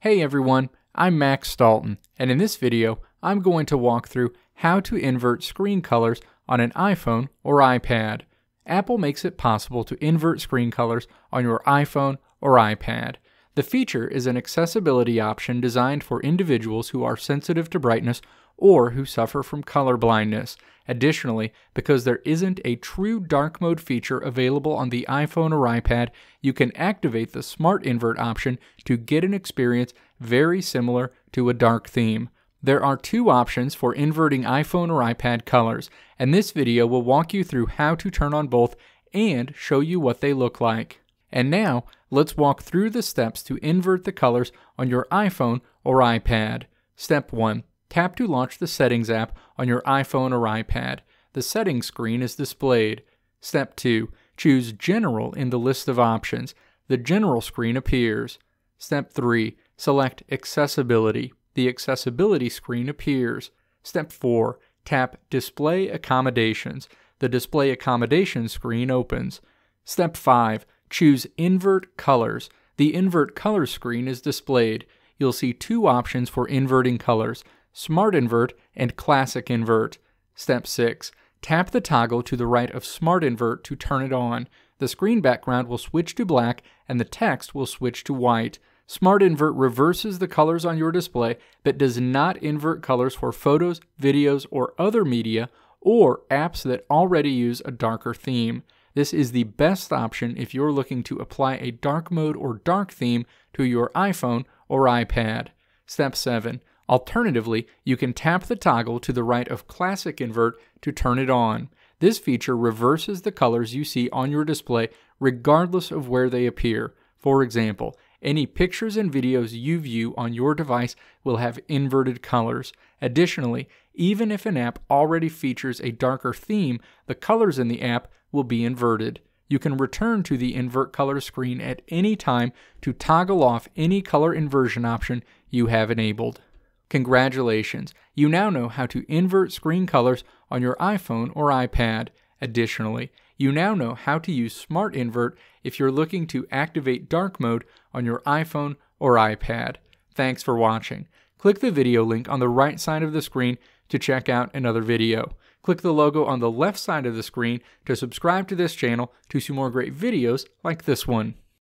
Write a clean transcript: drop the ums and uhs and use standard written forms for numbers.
Hey everyone, I'm Max Dalton, and in this video, I'm going to walk through how to invert screen colors on an iPhone or iPad. Apple makes it possible to invert screen colors on your iPhone or iPad. The feature is an accessibility option designed for individuals who are sensitive to brightness or who suffer from color blindness. Additionally, because there isn't a true dark mode feature available on the iPhone or iPad, you can activate the Smart Invert option to get an experience very similar to a dark theme. There are two options for inverting iPhone or iPad colors, and this video will walk you through how to turn on both and show you what they look like. And now, let's walk through the steps to invert the colors on your iPhone or iPad. Step 1. Tap to launch the Settings app on your iPhone or iPad. The settings screen is displayed. Step 2. Choose General in the list of options. The General screen appears. Step 3. Select Accessibility. The Accessibility screen appears. Step 4. Tap Display Accommodations. The Display Accommodations screen opens. Step 5. Choose Invert Colors. The Invert Colors screen is displayed. You'll see two options for inverting colors: Smart Invert and Classic Invert. Step 6. Tap the toggle to the right of Smart Invert to turn it on. The screen background will switch to black and the text will switch to white. Smart Invert reverses the colors on your display but does not invert colors for photos, videos, or other media or apps that already use a darker theme. This is the best option if you're looking to apply a dark mode or dark theme to your iPhone or iPad. Step 7. Alternatively, you can tap the toggle to the right of Classic Invert to turn it on. This feature reverses the colors you see on your display regardless of where they appear. For example, any pictures and videos you view on your device will have inverted colors. Additionally, even if an app already features a darker theme, the colors in the app will be inverted. You can return to the Invert Color screen at any time to toggle off any color inversion option you have enabled. Congratulations! You now know how to invert screen colors on your iPhone or iPad. Additionally, you now know how to use Smart Invert if you're looking to activate dark mode on your iPhone or iPad. Thanks for watching. Click the video link on the right side of the screen to check out another video. Click the logo on the left side of the screen to subscribe to this channel to see more great videos like this one.